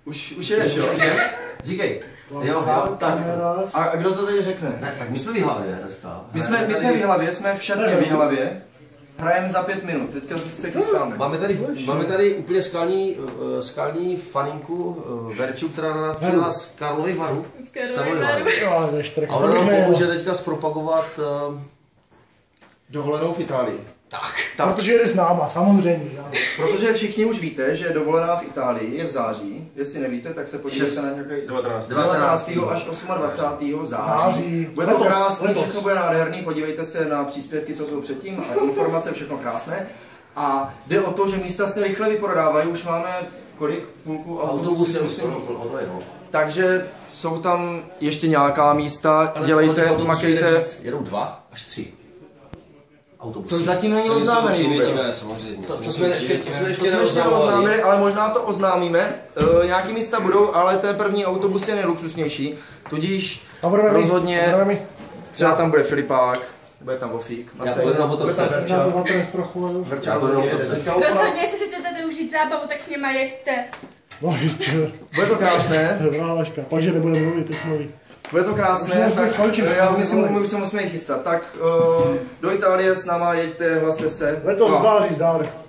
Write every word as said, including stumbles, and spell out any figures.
Už, už jedeš, jo? Říkej. Jo, jo. Tak, a, a kdo to teď řekne? Ne, tak my jsme v Jihlavě dneska. My jsme, my jsme v Jihlavě, jsme v šatně v Jihlavě. Hrajeme za pět minut, teďka se chystáme. Máme tady, máme tady úplně skalní, uh, skalní faninku uh, Verču, která na nás přijela z Karlovy Varu. Z Karlovy Varu. A ona nám pomůže teďka zpropagovat uh, dovolenou v Itálii. Tak. tak. Protože jede s náma, samozřejmě. Já. Protože všichni už víte, že dovolená v Itálii je v září. Jestli nevíte, tak se podívejte na nějaký devatenáctého až dvacátého září. září. Bude to krásný, všechno bude nádherný, podívejte se na příspěvky, co jsou předtím, a informace, všechno krásné. A jde o to, že místa se rychle vyprodávají, už máme kolik? Půlku autobusů? Takže jsou tam ještě nějaká místa, dělejte, makejte. Jedou dva až tři. To zatím není oznámený vůbec. To, to jsme ještě, to jsme ještě neoznámili, ale možná to oznámíme. E, nějaký místa budou, ale ten první autobus je nejluxusnější. Tudíž rozhodně, třeba tam bude Filipák, bude tam Vofík. Já půjdu na motorce. Já to matres trochu. Rozhodně, jestli si chcete užít zábavu, tak s něma jeďte. Bude to krásné. Pak, že nebude mluvit, teď mluví. Bude to krásné, tak já myslím, my už se musíme chystat. Tak uh, do Itálie s náma jeďte, hlaste se. Letos září, zdár.